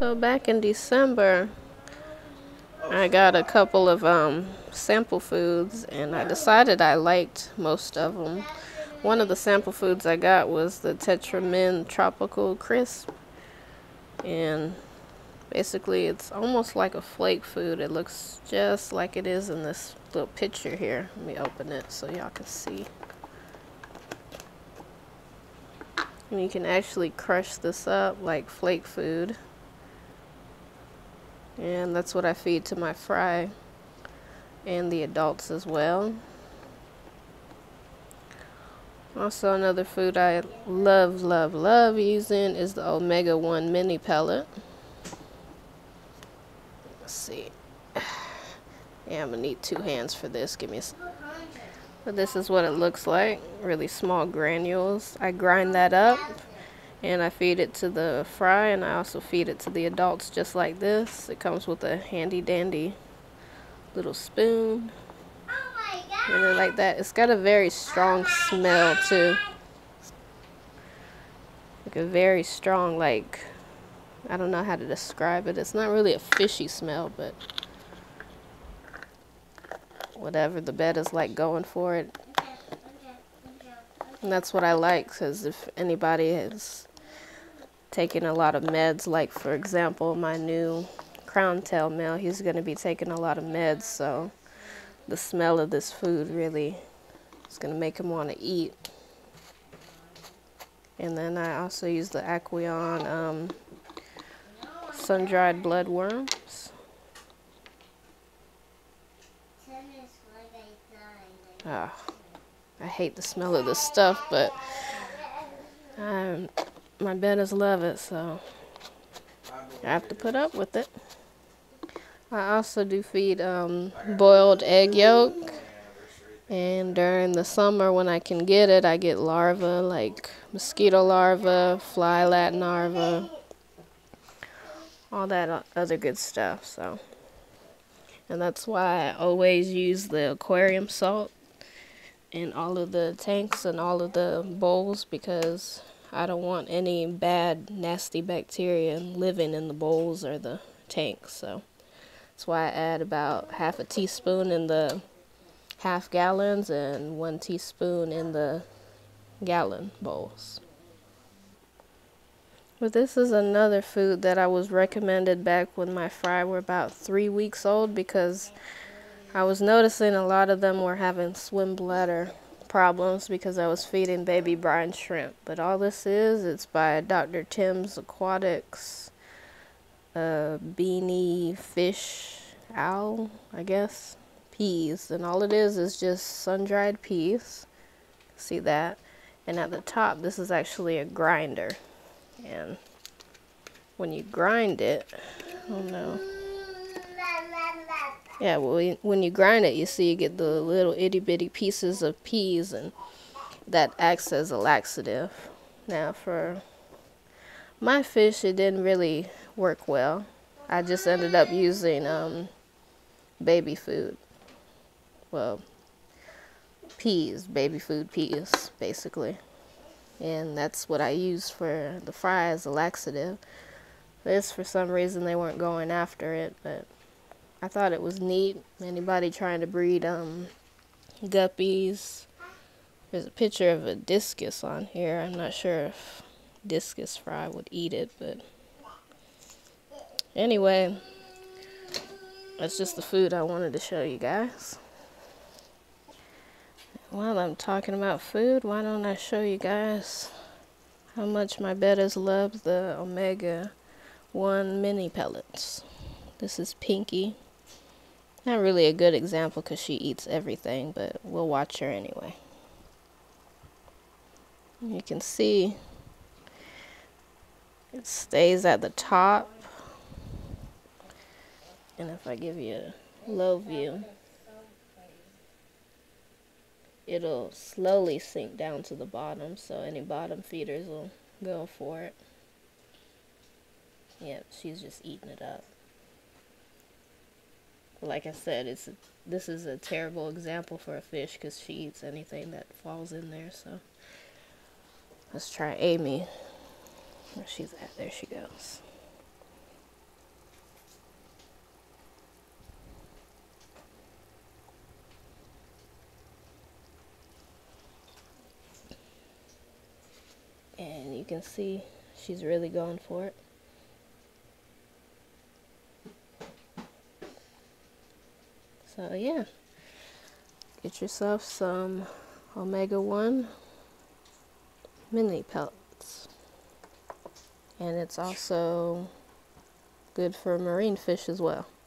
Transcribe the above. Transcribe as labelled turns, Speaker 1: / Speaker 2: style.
Speaker 1: So back in December, I got a couple of sample foods, and I decided I liked most of them. One of the sample foods I got was the Tetramin Tropical Crisp, and basically it's almost like a flake food. It looks just like it is in this little picture here. Let me open it so y'all can see. And you can actually crush this up like flake food. And that's what I feed to my fry and the adults as well. Also, another food I love using is the Omega 1 mini pellet. Let's see. Yeah, I'm gonna need 2 hands for this. Give me a second. But this is what it looks like. Really small granules. I grind that up and I feed it to the fry, and I also feed it to the adults just like this. It comes with a handy dandy little spoon. Really like that. It's got a very strong smell too. Like a very strong, like, I don't know how to describe it. It's not really a fishy smell, but whatever the bed is like going for it. And that's what I like, because if anybody has taken a lot of meds, like for example my new crown tail male, he's going to be taking a lot of meds, so the smell of this food really is going to make him want to eat. And then I also use the Aqueon sun-dried bloodworms. I hate the smell of this stuff, but my betters love it, so I have to put up with it. I also do feed boiled egg yolk, and during the summer when I can get it, I get larvae like mosquito larvae, fly Latin larvae, all that other good stuff. So, and that's why I always use the aquarium salt in all of the tanks and all of the bowls, because I don't want any bad, nasty bacteria living in the bowls or the tanks. So that's why I add about half a teaspoon in the half gallons and 1 teaspoon in the gallon bowls. But this is another food that I was recommended back when my fry were about 3 weeks old, because I was noticing a lot of them were having swim bladder problems because I was feeding baby brine shrimp. But all this is, it's by Dr. Tim's Aquatics, beanie fish owl, I guess, peas. And all it is just sun-dried peas. See that? And at the top, this is actually a grinder. And when you grind it, oh no. Yeah, well, when you grind it, you see you get the little itty-bitty pieces of peas, and that acts as a laxative. Now, for my fish, it didn't really work well. I just ended up using baby food. Well, peas, baby food peas, basically. And that's what I used for the fry as a laxative. This, for some reason, they weren't going after it, but I thought it was neat. Anybody trying to breed guppies. There's a picture of a discus on here. I'm not sure if discus fry would eat it, but anyway, that's just the food I wanted to show you guys. While I'm talking about food, why don't I show you guys how much my betters love the Omega 1 mini pellets. This is Pinky. Not really a good example because she eats everything, but we'll watch her anyway. You can see it stays at the top. And if I give you a low view, it'll slowly sink down to the bottom, so any bottom feeders will go for it. Yep, she's just eating it up. Like I said, this is a terrible example for a fish because she eats anything that falls in there. So let's try Amy. Where she's at, there she goes. You can see she's really going for it. So yeah, get yourself some omega-1 mini pellets. And it's also good for marine fish as well.